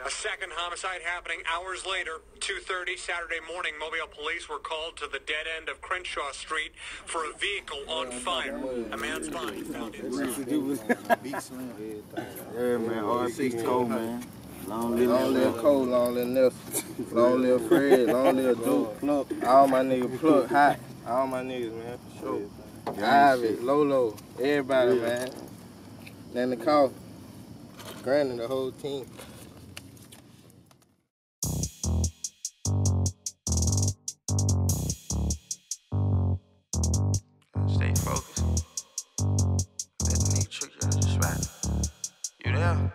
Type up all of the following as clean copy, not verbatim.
A second homicide happening hours later, 2:30 Saturday morning. Mobile police were called to the dead end of Crenshaw Street for a vehicle on fire. A man's body found inside. Yeah, man. R.I.P. Cole, man. Long live Cole, long live Nelson, long live Fred, long live Duke, Plug. All my niggas Plug hot. All my niggas, man, for sure. Ivy, Lolo, everybody, man. And the call. Granny, the whole team. Stay focused. Let the nigga trick you out of the spot. You there?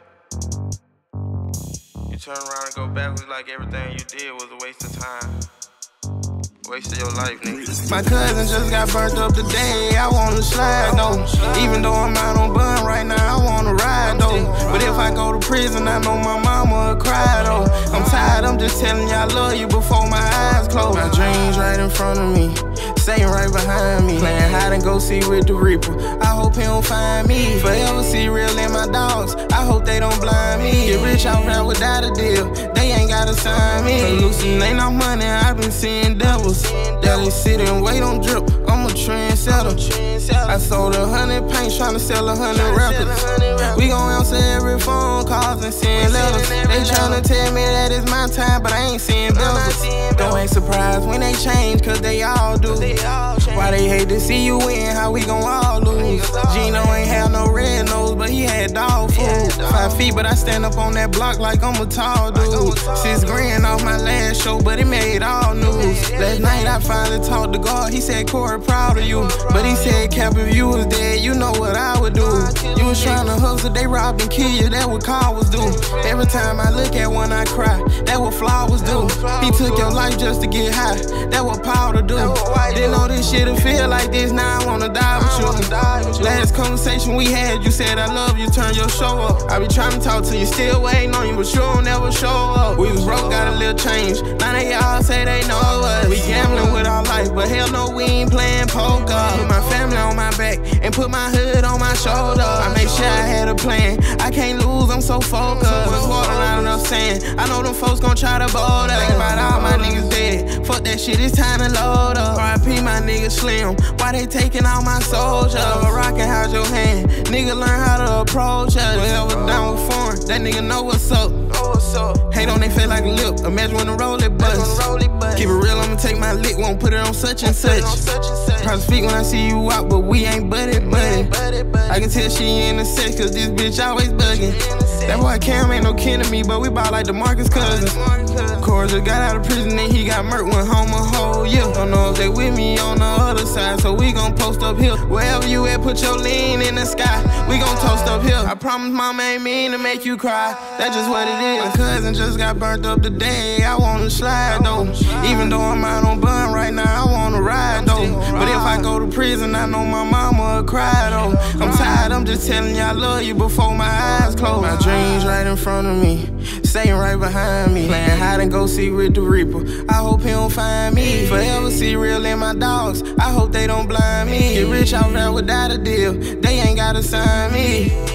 You turn around and go backwards like everything you did was a waste of time. Waste of your life, nigga. My cousin just got burnt up today. I wanna slide though. Even though I'm out on bun right now, I wanna ride though. But if I go to prison, I know my mama will cry though. I'm tired, I'm just telling you I love you before my eyes close. My dreams right in front of me, Satan right behind me. Playing hide and go seek with the Reaper. I hope he don't find me. Forever see real in my dogs. I hope they don't blind me. Get rich out rap without a deal. They ain't gotta sign me. Hallucinate no money, I've been seeing devils. Yeah, they sit and wait on drip. I'm a trendsetter. I sold 100 paints trying to sell 100 records. We gon' answer every phone calls and send letters. They tryna tell me that it's my time, but I ain't seeing bills. Don't ain't surprised when they change, cause they all do. Why they hate to see you win, how we gon' all lose? Gino ain't have no red nose, but he had dog food. 5 feet, but I stand up on that block like I'm a tall dude. 6 grand off my last show, but it made all news. Last night I finally talked to God, he said, Corey, proud of you. But he said, Cap, if you was dead, you know what I would do. You was trying to hustle, they robbed and kill you, that what cowards do. Every time I look at one, I cry, that what flowers do. He took your life just to get high, that what powder do. Didn't know this shit'll feel like this, now I wanna die with you. Last conversation we had, you said I love you, turn your show up. I be trying to talk to you, still waiting on you, but you don't never show up. We was broke, got a little change, now they all say they know us. We gambling with our life, but hell no, we ain't playing poker. Put my family on my back, and put my hood on my shoulder. I make sure I had a plan, I can't lose, I'm so focused. Water not enough sand, I know them folks gon' try to bold us. Think about all my niggas dead, fuck that shit, it's time to load up. R.I.P. my nigga Slim, why they taking all my soldiers? Rockin', how's your hand? Nigga learn how to approach us. Whoever down with foreign, that nigga know what's up. Hate on they face like a lip, imagine when the roll it bust. Keep it real, I'ma take my lick, won't put it on such and such. Probably speak when I see you out, but we ain't buddy. I can tell she in the sex, cause this bitch always bugging. That boy Cam ain't no kin to me, but we bout like DeMarcus Cousins. Corey just got out of prison and he got murked, went home a whole year. Don't know if they with me on the other side, so we gon' post up here. Wherever you at, put your lean in the sky. We gon' toast up here. I promise mama ain't mean to make you cry, that's just what it is. My cousin just got burnt up today, I wanna slide though. Even though I'm out on bun right now, I wanna ride though. But if I go to prison, I know my mama will cry though. I'm tired, I'm just telling you I love you before my eyes close. My dreams right in front of me, Satan right behind me. Playing hide and go seek with the Reaper. I hope he don't find me. Forever see real in my dogs. I hope they don't blind me. Get rich out rap without a deal. They ain't gotta sign me.